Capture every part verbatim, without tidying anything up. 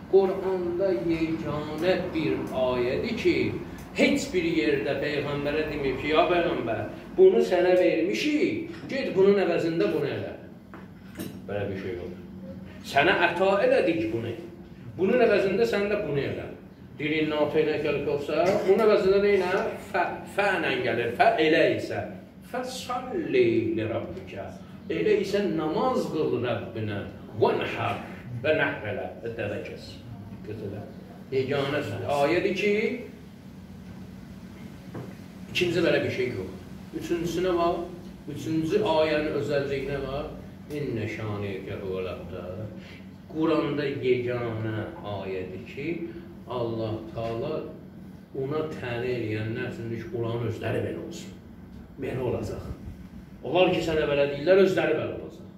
Qur'anda yeganə bir ayədir ki, heç bir yerdə Peyğəmbərə deməyib ki, ya Peyğəmbər, bunu sənə vermişik, get bunun əvəzində bunu elə. Belə bir şey yox. Sənə əta elədik bunu. Bunun əvəzində sən də bunu elə. Dilin nafeylə gəlib yoxsa, bunun əvəzində neylə? Fə-fənlə gəlir, fə elə isə. Fə-salli li-rabbikə. Elə isə namaz qıl Rəbbinə. Və-nəhər və nəhr elə. Və dəvə kəs. Götürlə. Yeganə ayədir ki, ikinci belə bir şey yox. Üçüncüsünə var. Üçüncü ayənin özəlliyinə var. İnnə şaniyəkə huvəl-əbtər. Quranda yeganə ayədir ki, Allah Taala ona təli eləyənlər üçün ki, Quranın özləri belə olsun. Belə olacaq. Onlar ki, sənə belə deyirlər, özləri belə olacaq.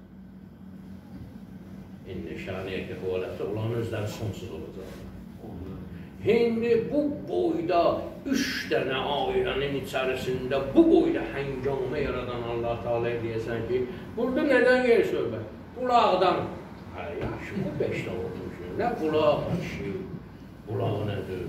İnnə şaniyəkə huvəl-əbtər. Onların özləri sonsuz olacaq. Şimdi bu boyda üç dənə ayənin içərisində bu boyda həngamə yaradan Allah Taala deyəsən ki, burada nədən yer söhbət? Qulaqdan. Hə, yaxşı, bu beşdə olmuşdur. Nə qulaq işi, qulaq nədir?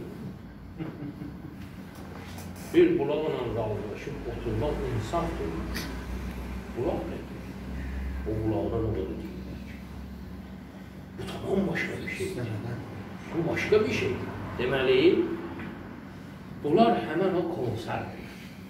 Bir qulaqla razılaşıb oturmaq insafdır. Qulaq nədir? O qulaqdan o da deyirlər ki, bu tamam başqa bir şeydir. Bu başqa bir şeydir. Deməli, bunlar həmən o konserdir.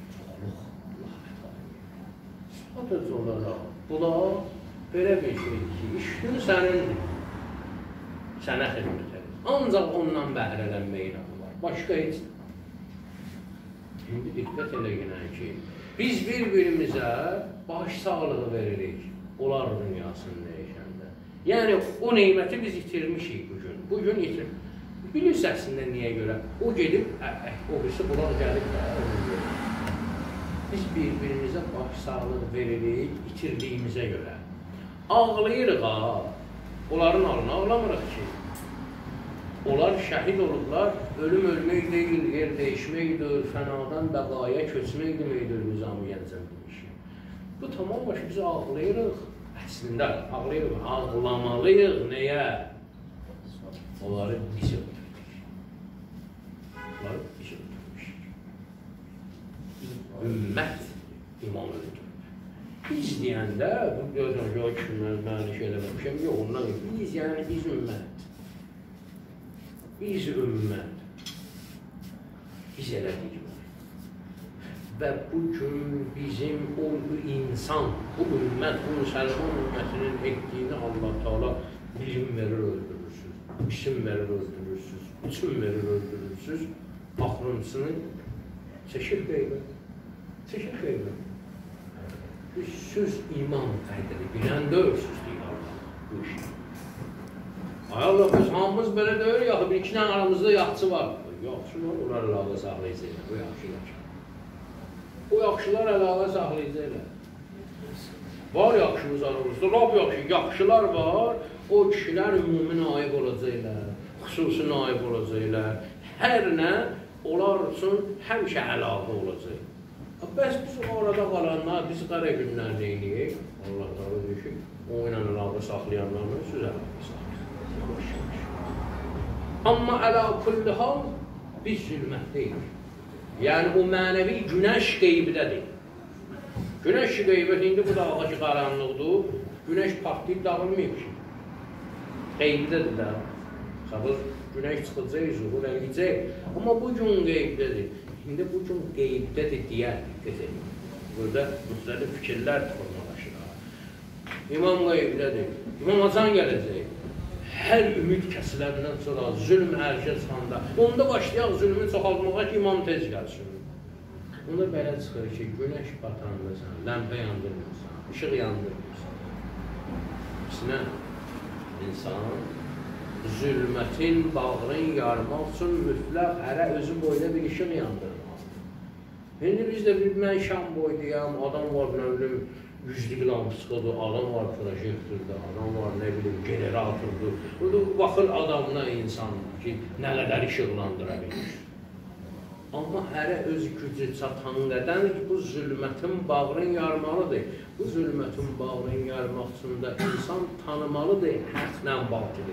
Sadəcə olaraq, bunlar belə bir şeydir ki, iş günü sənindir. Sənə xidmət edir. Ancaq ondan bəhrələnməyin adı var. Başqa heç. Şimdi diqqət eləyinən ki, biz bir-birimizə baş sağlığı veririk. Onlar dünyasını dəyişəndə. Yəni, o neyməti biz itirmişik bugün. Bugün itirmişik. Bilirsə əslində niyə görə? O gedib, o birisi bulaq gəlib də, onu görür. Biz bir-birimizə baş sağlıq veririk, itirdiyimizə görə. Ağlayırıq ha, onların alına ağlamırıq ki. Onlar şəhid olublar, ölüm ölmək deyil, yer dəyişməkdir, fənadan bəqaya köçmək deməkdir, nizam-ı gəncəm demişik. Bu tamam başı biz ağlayırıq, əslində ağlayırıq, ağlamalıyıq, nəyə? Onları biz öldürmüşük. Onları biz öldürmüşük. Ümmət imam öldürmüşük. Biz deyəndə, bu gözlə yox ki, mən şey eləməmişəm, yox, ondan biz, yəni biz ümmət. Biz ümmət. Biz elədik bunu. Və bugün bizim o insan, bu ümmət, bu müsəlman ümmətinin etdiyini Allah Taala bilim verir, öldürürsünüz. İsim verir, öldürürsünüz. Üçün verir, öldürürsünüz. Axırıncısını çəkir qeybə. Çəkir qeybə. Biz söz iman qədri bilən döyürsünüz, deyil Allah. Bu işi. Ay Allah, biz hamımız belə deyir, yaxı bir iki dənə aramızda yaxçı var. Yaxçı var, onlar əlaqə saxlayacaqlar. Bu yaxşılar. O yaxşılar əlaqə saxlayacaqlar. Var yaxşımız aramızda, lab yaxşı, yaxşılar var. O kişilər ümumi naib olacaqlar, xüsusi naib olacaqlar. Hər nə, onlar üçün həmişə əlaqə olacaq. Bəs biz orada qalanlar, biz qara günlər deyilik. Allah da deyir ki, o ilə əlaqə saxlayanlarla söz əlaqə saxlayır. Amma əla kulli hal biz zülmətdəyik. Yəni o mənəvi günəş qeybidədir. Günəş qeybət, indi bu dağa ki qaranlıqdır, günəş partlayıb dağılmayıb ki. Qeybidədir də. Sabır, günəş çıxacaq, zuhur eləyəcək. Amma bu gün qeybdədir. İndi bu gün qeybdədir deyər, diqqət edin. Burada müxtəlif fikirlər formalaşır. İmam qeybdədir. İmam Hasan gələcək. Hər ümid kəsiləndən sonra zülm ərşə çıxanda, onda başlayaq zülmü çoxaltmağa ki, imam tez gəlsin. Onda belə çıxır ki, günəş batanda ləmpə yandırmırsan, işıq yandırmırsan. Sinə, insan zülmətin bağrını yarmaq üçün mütləq hərə özü boyda bir işıq yandırmaq. İndi biz də bir mən şam boydayam, adam var nə bilim yüzlük lampısıqadır, adam var projektordur, adam var nə bilim generatordur. Burada baxır adamına insan ki, nə qədər işıqlandıra bilir. Amma hərə öz gücü çatan qədəndir ki, bu zülmətin bağrını yarmalıdır. Bu zülmətin bağrını yarmaq üçün də insan tanımalıdır həqlə batılı.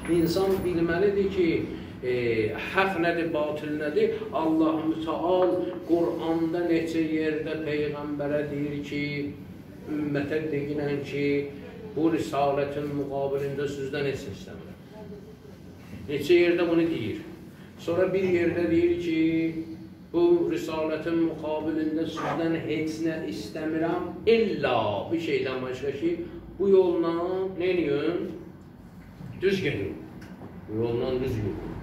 İnsan bilməlidir ki, e, haq nədir, batıl nədir? Allah Müteal Qur'anda neçə yerdə Peyğəmbərə deyir ki, ümmətə deyilən ki, bu risalətin müqabilində sizdən heç istəmirəm. Neçə yerdə bunu deyir. Sonra bir yerdə deyir ki, bu risalətin müqabilində sizdən heç nə istəmirəm, illa bir şeydən başqa ki, bu yolla nə edin? Düz gedin. Bu yoldan düz gedin.